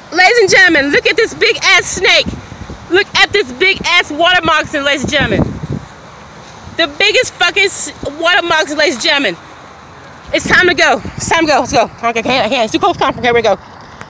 Ladies and gentlemen, look at this big ass snake. Look at this big ass water moccasin, ladies and gentlemen. The biggest fucking water moccasin, ladies and gentlemen. It's time to go. It's time to go. Let's go. Okay, I can't. It's too close. Come. Okay, here we go.